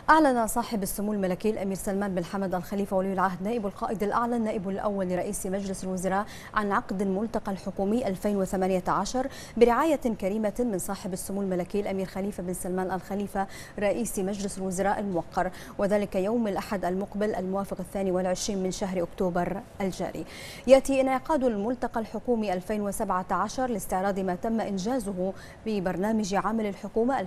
أعلن صاحب السمو الملكي الأمير سلمان بن حمد الخليفة ولي العهد نائب القائد الأعلى النائب الأول لرئيس مجلس الوزراء عن عقد الملتقى الحكومي 2018 برعاية كريمة من صاحب السمو الملكي الأمير خليفة بن سلمان الخليفة رئيس مجلس الوزراء الموقر، وذلك يوم الأحد المقبل الموافق 22 من شهر أكتوبر الجاري. يأتي انعقاد الملتقى الحكومي 2017 لاستعراض ما تم إنجازه ببرنامج عمل الحكومة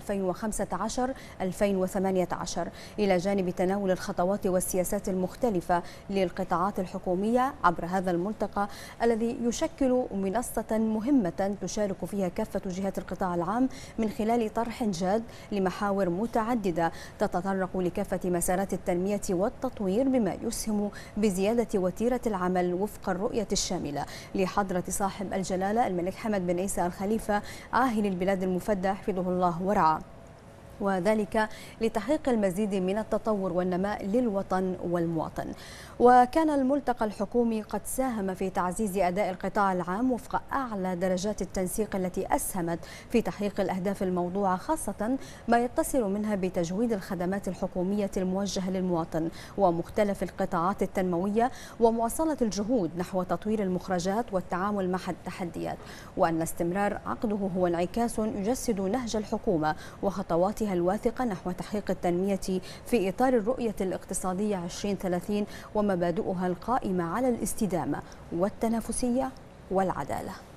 2015-2018 إلى جانب تناول الخطوات والسياسات المختلفة للقطاعات الحكومية عبر هذا الملتقى الذي يشكل منصة مهمة تشارك فيها كافة جهات القطاع العام من خلال طرح جاد لمحاور متعددة تتطرق لكافة مسارات التنمية والتطوير بما يسهم بزيادة وتيرة العمل وفق الرؤية الشاملة لحضرة صاحب الجلالة الملك حمد بن عيسى الخليفة عاهل البلاد المفدى حفظه الله ورعاه، وذلك لتحقيق المزيد من التطور والنماء للوطن والمواطن. وكان الملتقى الحكومي قد ساهم في تعزيز أداء القطاع العام وفق أعلى درجات التنسيق التي أسهمت في تحقيق الأهداف الموضوعة، خاصة ما يتصل منها بتجويد الخدمات الحكومية الموجهة للمواطن ومختلف القطاعات التنموية ومواصلة الجهود نحو تطوير المخرجات والتعامل مع التحديات، وأن استمرار عقده هو انعكاس يجسد نهج الحكومة وخطواتها الواثقة نحو تحقيق التنمية في إطار الرؤية الاقتصادية 2030 ومبادئها القائمة على الاستدامة والتنافسية والعدالة.